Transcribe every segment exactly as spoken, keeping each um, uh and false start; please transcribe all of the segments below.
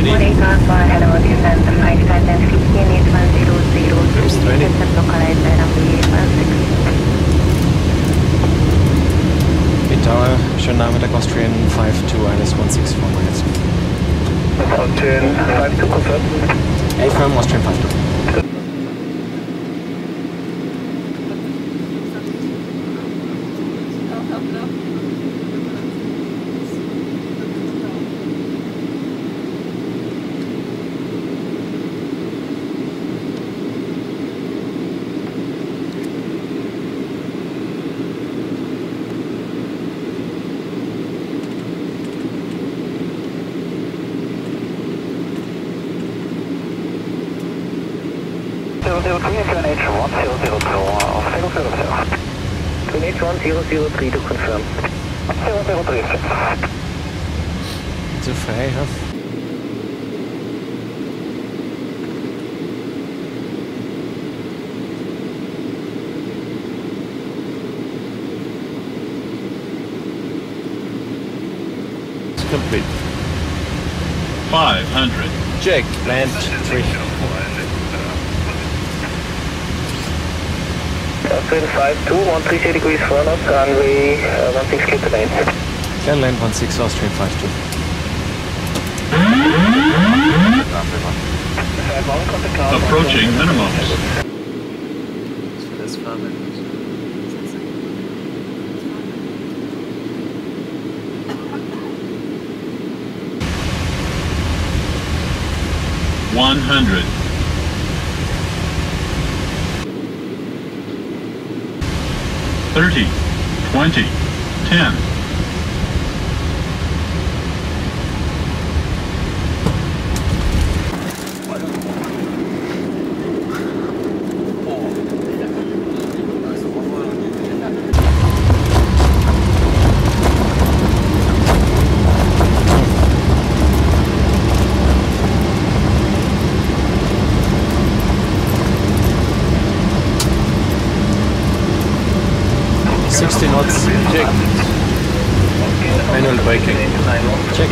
twenty. Trips twenty. Mid Tower, schönen Nachmittag, Austrian five two, minus one six four minutes. Austrian five two confirmed. Affirm, Austrian five two. zero zero three, F N H one zero zero two, auf zero zero zero. F N H one zero zero three to confirm. zero zero three, Zu frei, ja? Complete. five hundred. Check, land three. Austrian five two, one three zero degrees four knots, runway uh, one six clear to land. Clear land one six, Austrian five two. Approaching minimums. one hundred. thirty, twenty, ten. sixty knots, check. Manual braking, check.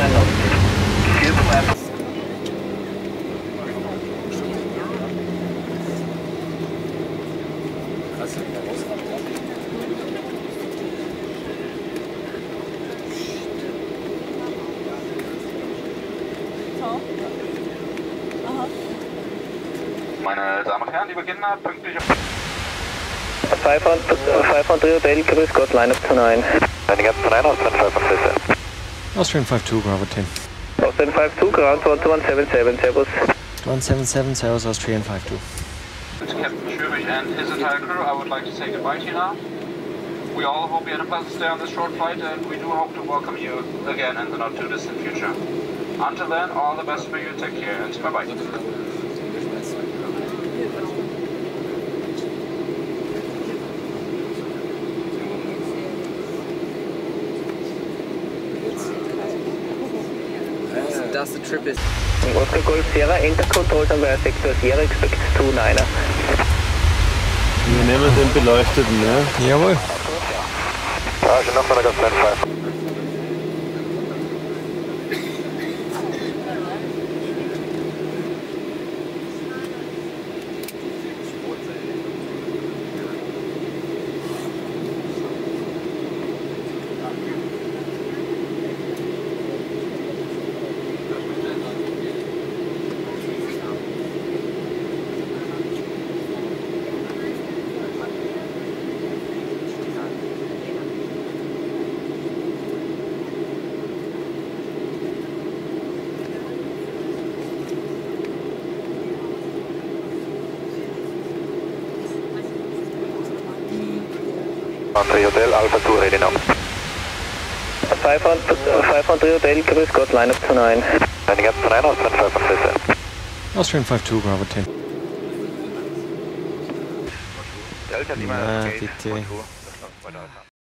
Meine Damen und Herren, liebe Kinder, pünktlich auf... five hundred Hotel, grüß Gott, line up to nine. Landing up to nine, Austrian five one seven. Austrian five two, Bravo ten. Austrian five two, ground one two one seven seven, servus. one seven seven, Servus, Austrian five two. Captain Schürich and his entire crew, I would like to say goodbye to you now. We all hope you had a pleasant stay on this short flight, and we do hope to welcome you again in the not too distant future. Until then, all the best for you, take care, and bye-bye. That's the trip is. Oscar Golf Sierra, enter controls on via sector Sierra, expect two niner. Wir nehmen den beleuchteten, ne? Jawohl. Ah, je noch mal ganz five. Andre Hotel, Alpha two ready now. five hundred Hotel, grüß Gott, line up to nine. Landing up to nine, Austrian five one seven. Austrian five two, Bravo ten. Delta Na, bitte.